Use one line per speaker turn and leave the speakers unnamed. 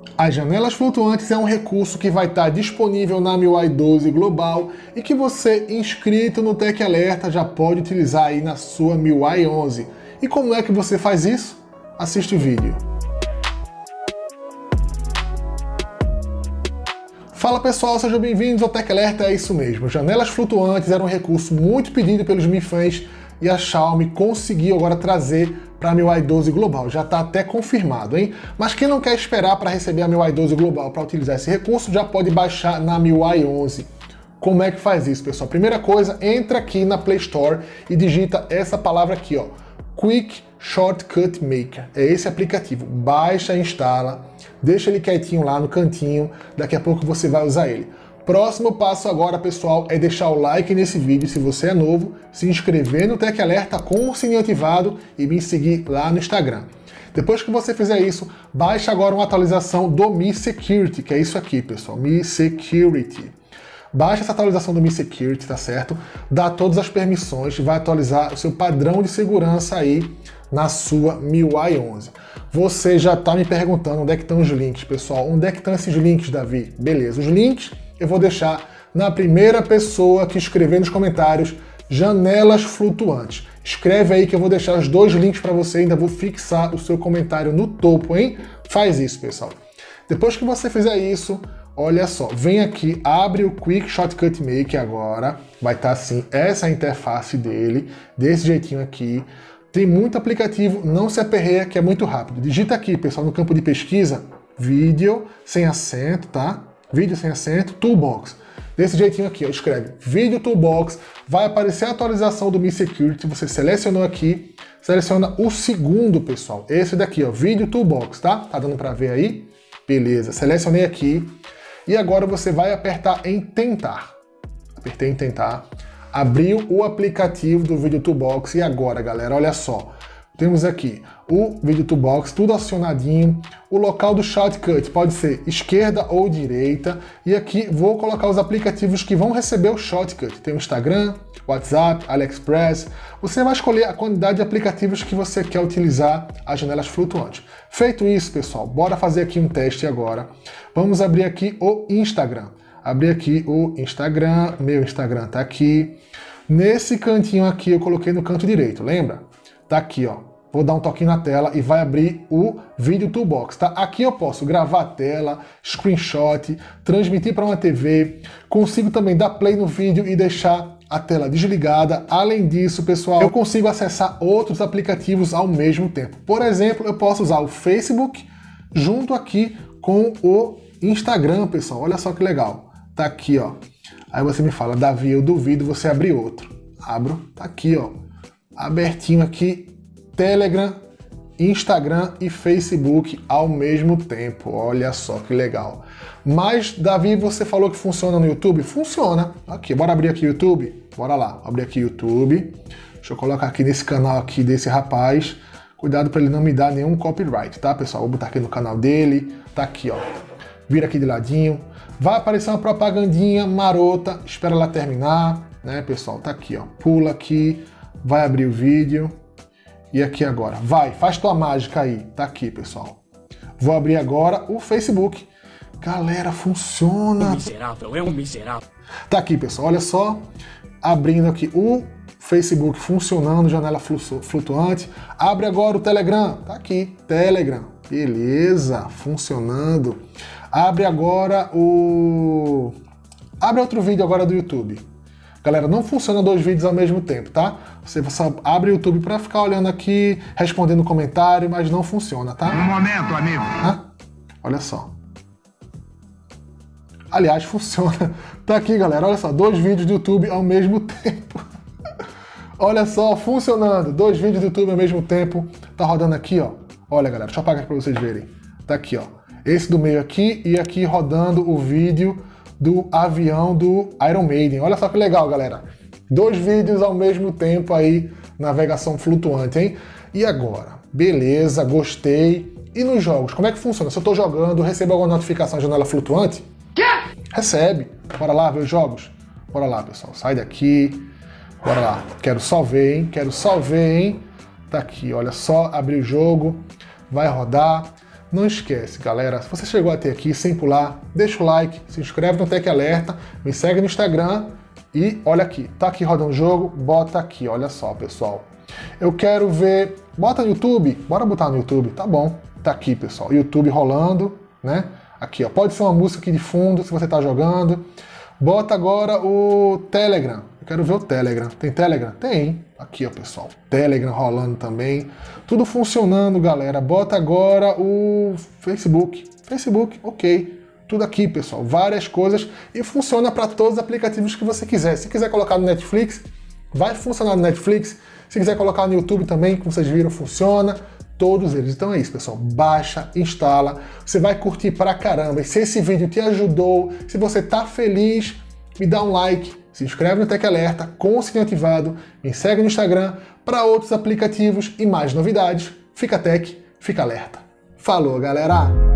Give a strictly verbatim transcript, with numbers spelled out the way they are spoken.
As janelas flutuantes é um recurso que vai estar disponível na M I U I doze Global e que você, inscrito no Tech Alerta, já pode utilizar aí na sua M I U I onze. E como é que você faz isso? Assiste o vídeo. Fala pessoal, sejam bem-vindos ao Tech Alerta, é isso mesmo. Janelas flutuantes era um recurso muito pedido pelos Mi Fãs e a Xiaomi conseguiu agora trazer para a M I U I doze Global. Já está até confirmado, hein? Mas quem não quer esperar para receber a M I U I doze Global para utilizar esse recurso, já pode baixar na M I U I onze. Como é que faz isso, pessoal? Primeira coisa, entra aqui na Play Store e digita essa palavra aqui, ó. Quick Shortcut Maker. É esse aplicativo. Baixa, instala, deixa ele quietinho lá no cantinho, daqui a pouco você vai usar ele. Próximo passo agora, pessoal, é deixar o like nesse vídeo se você é novo, se inscrever no Tech Alerta com o sininho ativado e me seguir lá no Instagram. Depois que você fizer isso, baixa agora uma atualização do Mi Security, que é isso aqui, pessoal, Mi Security. Baixa essa atualização do Mi Security, tá certo? Dá todas as permissões, vai atualizar o seu padrão de segurança aí na sua M I U I onze. Você já tá me perguntando onde é que estão os links, pessoal. Onde é que estão esses links, Davi? Beleza, os links eu vou deixar na primeira pessoa que escrever nos comentários janelas flutuantes. Escreve aí que eu vou deixar os dois links para você, ainda vou fixar o seu comentário no topo, hein? Faz isso, pessoal. Depois que você fizer isso, olha só, vem aqui, abre o Quick Shortcut Maker agora, vai estar assim, essa é a interface dele, desse jeitinho aqui. Tem muito aplicativo, não se aperreia que é muito rápido. Digita aqui, pessoal, no campo de pesquisa, vídeo sem acento, tá? Vídeo sem acento, Toolbox. Desse jeitinho aqui, ó, escreve Vídeo Toolbox, vai aparecer a atualização do Mi Security, você selecionou aqui, seleciona o segundo, pessoal, esse daqui, ó, Vídeo Toolbox, tá? Tá dando pra ver aí? Beleza, selecionei aqui, e agora você vai apertar em tentar. Apertei em tentar, abriu o aplicativo do Vídeo Toolbox, e agora, galera, olha só, temos aqui o Vídeo Toolbox, tudo acionadinho. O local do shortcut pode ser esquerda ou direita. E aqui vou colocar os aplicativos que vão receber o shortcut. Tem o Instagram, WhatsApp, AliExpress. Você vai escolher a quantidade de aplicativos que você quer utilizar as janelas flutuantes. Feito isso, pessoal, bora fazer aqui um teste agora. Vamos abrir aqui o Instagram. Abrir aqui o Instagram, meu Instagram tá aqui. Nesse cantinho aqui eu coloquei no canto direito, lembra? Tá aqui, ó. Vou dar um toquinho na tela e vai abrir o Vídeo Toolbox, tá? Aqui eu posso gravar a tela, screenshot, transmitir para uma T V, consigo também dar play no vídeo e deixar a tela desligada. Além disso, pessoal, eu consigo acessar outros aplicativos ao mesmo tempo. Por exemplo, eu posso usar o Facebook junto aqui com o Instagram, pessoal. Olha só que legal. Tá aqui, ó. Aí você me fala, Davi, eu duvido você abrir outro. Abro, tá aqui, ó. Abertinho aqui, Telegram, Instagram e Facebook ao mesmo tempo. Olha só que legal. Mas, Davi, você falou que funciona no YouTube? Funciona. Aqui, bora abrir aqui o YouTube? Bora lá, abrir aqui o YouTube. Deixa eu colocar aqui nesse canal aqui desse rapaz. Cuidado para ele não me dar nenhum copyright, tá, pessoal? Vou botar aqui no canal dele. Tá aqui, ó. Vira aqui de ladinho. Vai aparecer uma propagandinha marota. Espera ela terminar, né, pessoal? Tá aqui, ó. Pula aqui. Vai abrir o vídeo. E aqui agora, vai, faz tua mágica aí, tá aqui, pessoal. Vou abrir agora o Facebook. Galera, funciona.
Um miserável, é um miserável.
Tá aqui, pessoal, olha só. Abrindo aqui o Facebook funcionando, janela flutuante. Abre agora o Telegram, tá aqui, Telegram. Beleza, funcionando. Abre agora o... Abre outro vídeo agora do YouTube. Galera, não funciona dois vídeos ao mesmo tempo, tá? Você só abre o YouTube pra ficar olhando aqui, respondendo comentário, mas não funciona, tá?
Um momento, amigo.
Ah, olha só. Aliás, funciona. Tá aqui, galera, olha só, dois vídeos do YouTube ao mesmo tempo. Olha só, funcionando. Dois vídeos do YouTube ao mesmo tempo. Tá rodando aqui, ó. Olha, galera, deixa eu apagar aqui pra vocês verem. Tá aqui, ó. Esse do meio aqui e aqui rodando o vídeo do avião do Iron Maiden. Olha só que legal, galera. Dois vídeos ao mesmo tempo aí, navegação flutuante, hein? E agora? Beleza, gostei. E nos jogos, como é que funciona? Se eu tô jogando, recebo alguma notificação na janela flutuante?
Quê?
Recebe. Bora lá ver os jogos? Bora lá, pessoal. Sai daqui. Bora lá. Quero só ver, hein? Quero só ver, hein? Tá aqui, olha só. Abrir o jogo. Vai rodar. Não esquece, galera, se você chegou até aqui sem pular, deixa o like, se inscreve no Tech Alerta, me segue no Instagram e olha aqui, tá aqui rodando o jogo, bota aqui, olha só, pessoal. Eu quero ver, bota no YouTube, bora botar no YouTube, tá bom, tá aqui, pessoal, YouTube rolando, né? Aqui, ó, pode ser uma música aqui de fundo se você tá jogando. Bota agora o Telegram. Eu quero ver o Telegram. Tem Telegram? Tem. Aqui, ó, pessoal. Telegram rolando também. Tudo funcionando, galera. Bota agora o Facebook. Facebook, ok. Tudo aqui, pessoal. Várias coisas. E funciona para todos os aplicativos que você quiser. Se quiser colocar no Netflix, vai funcionar no Netflix. Se quiser colocar no YouTube também, como vocês viram, funciona. Todos eles. Então é isso, pessoal. Baixa, instala. Você vai curtir pra caramba. E se esse vídeo te ajudou, se você tá feliz, me dá um like, se inscreve no Tech Alerta com o sininho ativado, me segue no Instagram para outros aplicativos e mais novidades. Fica tech, fica alerta. Falou, galera!